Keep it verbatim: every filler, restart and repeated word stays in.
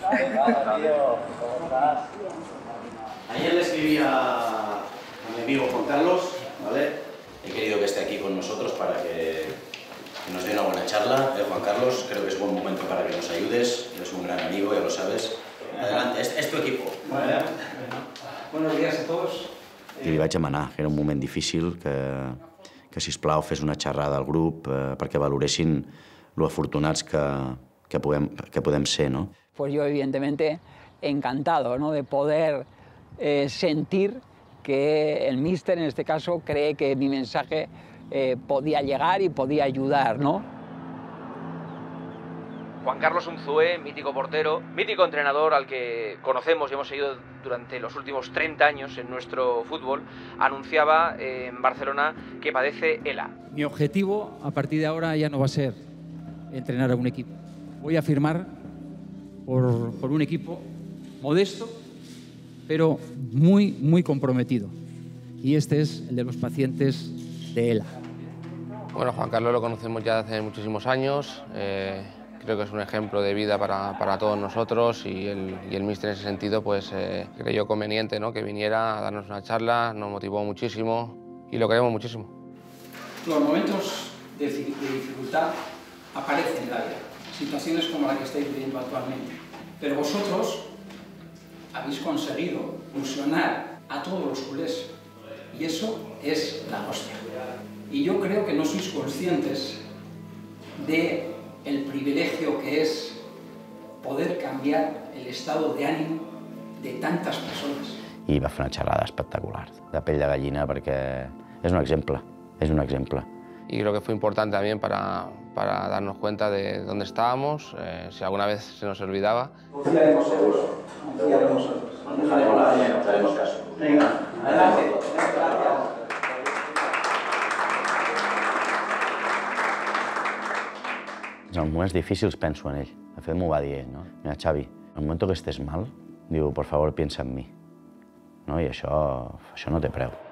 Ayer le escribí a, a mi amigo Juan Carlos, ¿vale? He querido que esté aquí con nosotros para que, que nos dé una buena charla. Eh, Juan Carlos, creo que es buen momento para que nos ayudes. Eres un gran amigo, ya lo sabes. Adelante, es, es tu equipo. Bueno, buenos días a todos. I li vaig demanar, que era un moment difícil, que, que sisplau fes una xerrada al grup eh, perquè valoressin lo afortunats que, que, podem, que podem ser, no? Pues yo, evidentemente, encantado, ¿no?, de poder eh, sentir que el míster, en este caso, cree que mi mensaje eh, podía llegar y podía ayudar, ¿no? Juan Carlos Unzué, mítico portero, mítico entrenador al que conocemos y hemos seguido durante los últimos treinta años en nuestro fútbol, anunciaba eh, en Barcelona que padece ELA. Mi objetivo a partir de ahora ya no va a ser entrenar a un equipo. Voy a firmar por, por un equipo modesto, pero muy, muy comprometido. Y este es el de los pacientes de ELA. Bueno, Juan Carlos lo conocemos ya hace muchísimos años. Eh... Creo que es un ejemplo de vida para, para todos nosotros y el, y el míster en ese sentido pues, eh, creyó conveniente, ¿no?, que viniera a darnos una charla, nos motivó muchísimo y lo queremos muchísimo. Los momentos de, de dificultad aparecen en la vida, situaciones como la que estáis viviendo actualmente, pero vosotros habéis conseguido ilusionar a todos los culés y eso es la hostia. Y yo creo que no sois conscientes de el privilegio que es poder cambiar el estado de ánimo de tantas personas. I va fer una xerrada espectacular, de pell de gallina, perquè és un exemple, és un exemple. Y creo que fue importante también para, para darnos cuenta de dónde estábamos, eh, si alguna vez se nos olvidaba. Confiaremos seguro, confiaremos nosotros. Nos dejaremos la línea, nos haremos caso. Venga, adelante. Gracias. En els moments difícils penso en ell. De fet, m'ho va dir ell, no? Mira, Xavi, en el moment que estés mal, diu, por favor, piensa en mi. No? I això, això no té preu.